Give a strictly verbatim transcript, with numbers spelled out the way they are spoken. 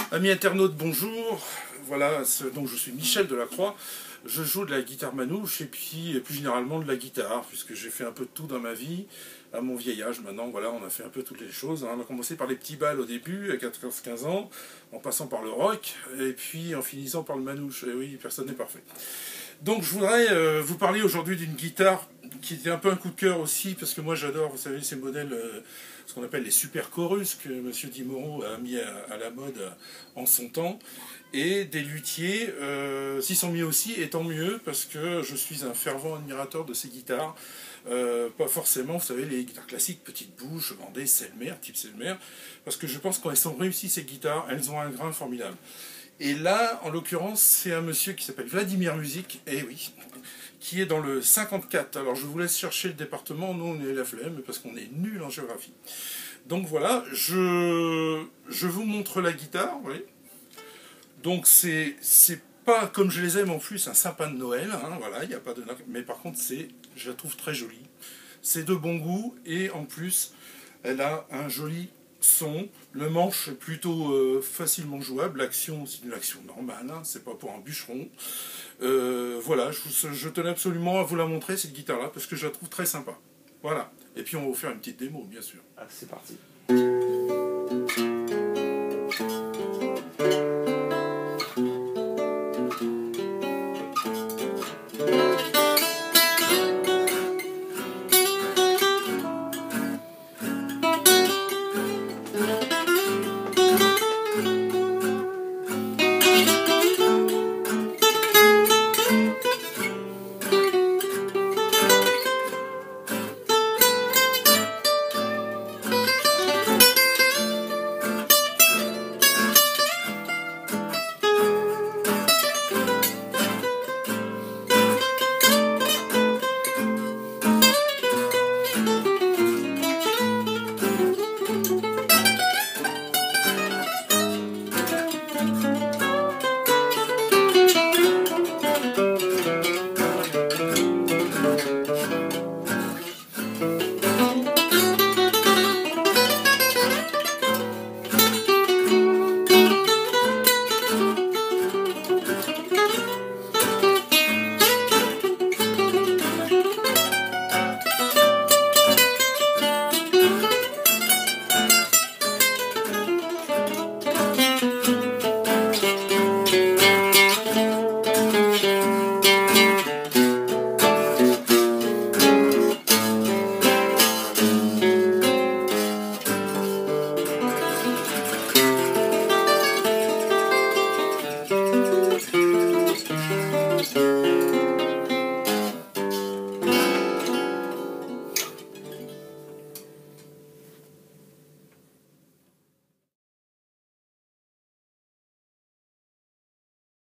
Amis internautes, bonjour. Voilà, donc je suis Michel Delacroix. Je joue de la guitare manouche et puis plus généralement de la guitare, puisque j'ai fait un peu de tout dans ma vie. À mon vieil âge maintenant, voilà, on a fait un peu toutes les choses. On a commencé par les petits bals au début, à quatorze quinze ans, en passant par le rock, et puis en finissant par le manouche. Et oui, personne n'est parfait. Donc je voudrais euh, vous parler aujourd'hui d'une guitare qui était un peu un coup de cœur aussi, parce que moi j'adore, vous savez, ces modèles, euh, ce qu'on appelle les super chorus, que M. Di Mauro a mis à, à la mode euh, en son temps, et des luthiers euh, s'y sont mis aussi, et tant mieux, parce que je suis un fervent admirateur de ces guitares. Euh, pas forcément, vous savez, les guitares classiques, petite bouche, Vendée, Selmer, type Selmer, parce que je pense que quand elles sont réussies, ces guitares, elles ont un grain formidable. Et là, en l'occurrence, c'est un monsieur qui s'appelle Vladimir Music, et oui, qui est dans le cinquante-quatre. Alors je vous laisse chercher le département, nous on est la flemme, parce qu'on est nul en géographie. Donc voilà, je, je vous montre la guitare, vous voyez. Donc c'est pas, comme je les aime en plus, un sapin de Noël, hein, voilà, il n'y a pas de... Mais par contre, je la trouve très jolie. C'est de bon goût, et en plus, elle a un joli son. Le manche est plutôt euh, facilement jouable. L'action, c'est une action normale, hein, c'est pas pour un bûcheron. Euh, voilà, je, je tenais absolument à vous la montrer, cette guitare-là, parce que je la trouve très sympa. Voilà. Et puis on va vous faire une petite démo, bien sûr. Ah, c'est parti.